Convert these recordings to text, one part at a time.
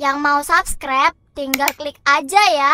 Yang mau subscribe, tinggal klik aja ya.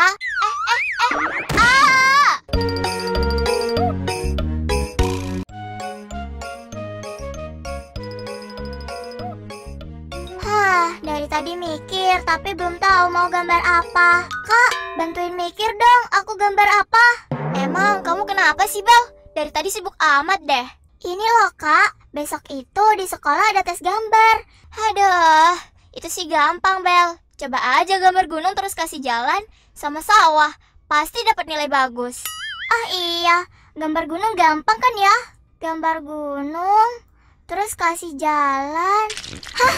Dari tadi mikir, tapi belum tahu mau gambar apa. Kak, bantuin mikir dong, aku gambar apa? Emang kamu kenapa sih, Bel? Dari tadi sibuk amat deh. Ini loh, Kak, besok itu di sekolah ada tes gambar. Aduh, itu sih gampang, Bel. Coba aja gambar gunung terus kasih jalan sama sawah, pasti dapat nilai bagus. Ah iya, gambar gunung gampang kan ya? Gambar gunung, terus kasih jalan. Hah?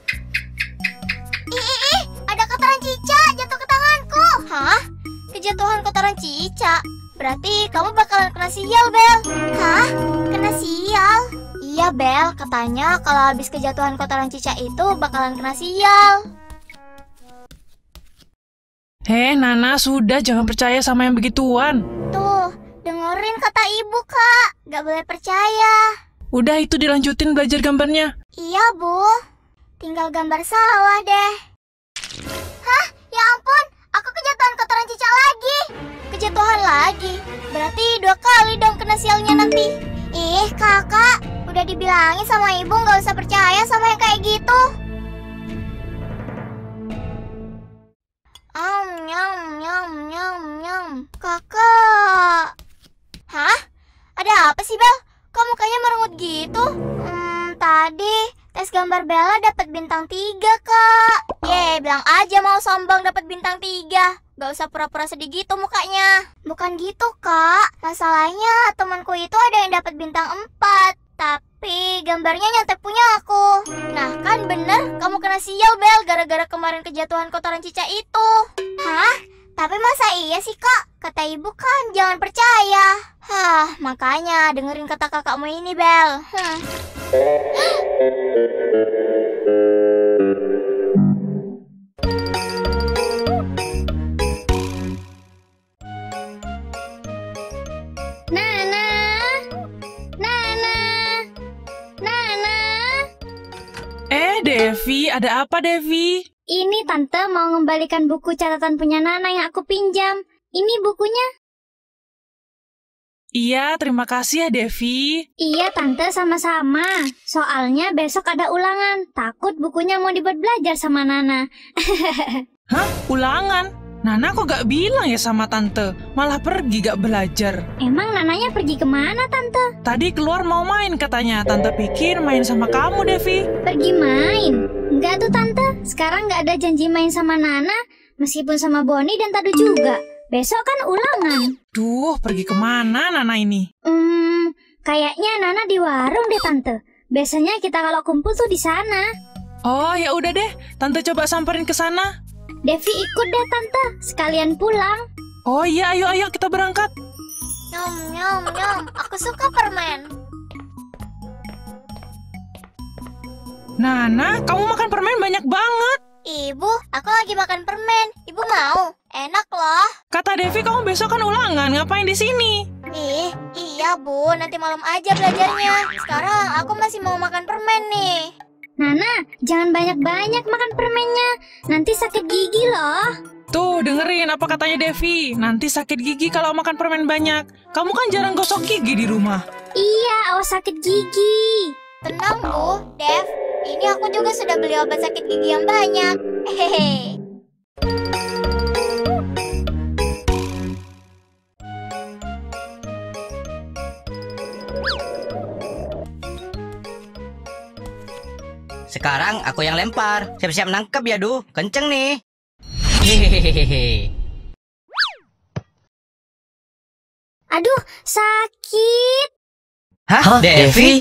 Ih, ada kotoran cicak jatuh ke tanganku. Hah? Kejatuhan kotoran cicak? Berarti kamu bakalan kena sial, Bel. Hah? Kena sial? Iya, Bel. Katanya kalau habis kejatuhan kotoran cicak itu bakalan kena sial. Nana, sudah jangan percaya sama yang begituan. Tuh, dengerin kata ibu, Kak. Gak boleh percaya. Udah itu dilanjutin belajar gambarnya. Iya, Bu. Tinggal gambar sawah deh. Hah? Ya ampun, aku kejatuhan kotoran cicak lagi. Kejatuhan lagi? Berarti 2 kali dong kena sialnya nanti. Ih, Kakak, udah dibilangin sama ibu gak usah percaya sama yang kayak gitu. Nyam. Kakak. Hah? Ada apa sih, Bel? Kok mukanya merengut gitu? Tadi tes gambar Bella dapat bintang 3, Kak. Bilang aja mau sombong dapat bintang 3. Gak usah pura-pura sedih gitu mukanya. Bukan gitu, Kak. Masalahnya temanku itu ada yang dapat bintang 4. Tapi gambarnya nyontek punya aku. Nah kan bener, kamu kena sial, Bel, gara-gara kemarin kejatuhan kotoran cicak itu. Hah? Tapi masa iya sih, Kak? Kata ibu kan jangan percaya. Makanya dengerin kata kakakmu ini, Bel. Devi, ada apa, Devi? Ini Tante mau ngembalikan buku catatan punya Nana yang aku pinjam. Ini bukunya. Iya, terima kasih ya, Devi. Iya, Tante, sama-sama. Soalnya besok ada ulangan. Takut bukunya mau dibuat belajar sama Nana. Hah? Ulangan? Nana kok gak bilang ya sama Tante? Malah pergi gak belajar. Emang Nananya pergi kemana, Tante? Tadi keluar mau main katanya. Tante pikir main sama kamu, Devi. Pergi main? Enggak tuh, Tante. Sekarang gak ada janji main sama Nana. Meskipun sama Boni dan Tadu juga. Besok kan ulangan. Duh, pergi kemana Nana ini? Kayaknya Nana di warung deh, Tante. Biasanya kita kalau kumpul tuh di sana. Oh, ya udah deh. Tante coba samperin ke sana. Devi ikut deh, Tante. Sekalian pulang. Oh iya, ayo kita berangkat. Nyom. Aku suka permen. Nana, kamu makan permen banyak banget. Ibu, aku lagi makan permen. Ibu mau? Enak loh. Kata Devi, kamu besok kan ulangan. Ngapain di sini? Iya, Bu. Nanti malam aja belajarnya. Sekarang aku masih mau makan permen nih. Nana, jangan banyak-banyak makan permennya. Nanti sakit gigi loh. Tuh, dengerin apa katanya Devi. Nanti sakit gigi kalau makan permen banyak. Kamu kan jarang gosok gigi di rumah. Iya, awas sakit gigi. Tenang, Bu. Dev, ini aku juga sudah beli obat sakit gigi yang banyak. Hehehe. Sekarang aku yang lempar. Siap-siap nangkep ya, Duh. Kenceng nih. Hehehe. Aduh, sakit. Hah, Devi?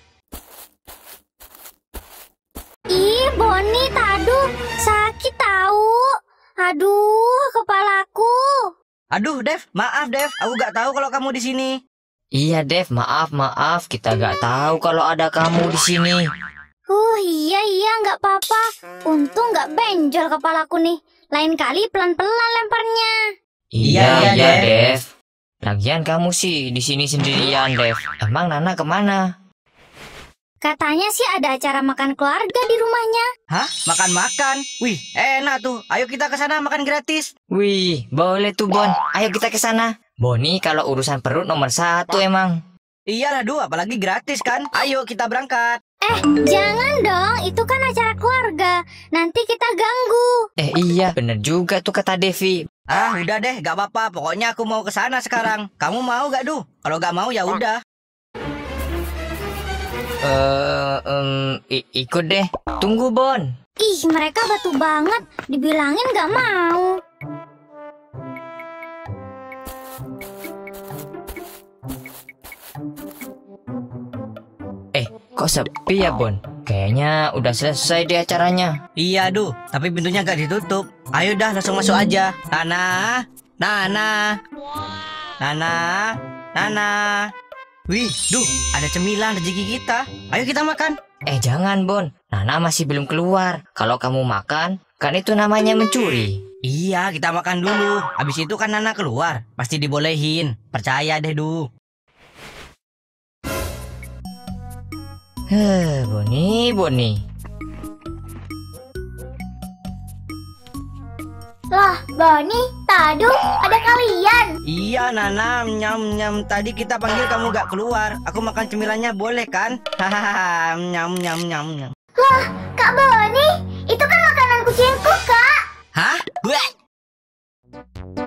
Ih, Boni, Tadu, sakit tahu. Aduh, kepalaku. Aduh, Dev. Maaf, Dev. Aku gak tahu kalau kamu di sini. Iya, Dev. Maaf. Kita gak tahu kalau ada kamu di sini. Iya, nggak apa-apa. Untung nggak benjol kepalaku nih. Lain kali pelan-pelan lemparnya. Iya, Dev. Lagian kamu sih di sini sendirian, Dev. Emang Nana kemana? Katanya sih ada acara makan keluarga di rumahnya. Hah? Makan-makan? Wih, enak tuh. Ayo kita ke sana makan gratis. Wih, boleh tuh Bon. Ayo kita ke sana. Boni kalau urusan perut nomor 1 emang. Iya lah, Du. Apalagi gratis kan? Ayo kita berangkat. Jangan dong, itu kan acara keluarga. Nanti kita ganggu. Iya, bener juga tuh kata Devi. Ah, udah deh. Gak apa-apa. Pokoknya aku mau ke sana sekarang. Kamu mau gak, Du? Kalau gak mau ya udah. Ikut deh. Tunggu Bon. Ih, mereka batu banget. Dibilangin gak mau. Kok sepi ya Bon? Kayaknya udah selesai deh acaranya. Iya, Du. Tapi pintunya gak ditutup. Ayo dah, langsung masuk aja. Nana. Nana. Nana. Nana. Wih, Du. Ada cemilan rezeki kita. Ayo kita makan. Jangan Bon. Nana masih belum keluar. Kalau kamu makan, kan itu namanya mencuri. Iya, kita makan dulu. Habis itu kan Nana keluar. Pasti dibolehin. Percaya deh, Du. Boni. Lah, Boni, Tadu, ada kalian. Iya, Nana. Nyam. Tadi kita panggil kamu gak keluar. Aku makan cemilannya boleh kan? Hahaha. Nyam. Lah, Kak Boni, itu kan makanan kucingku, Kak. Hah? Bleh.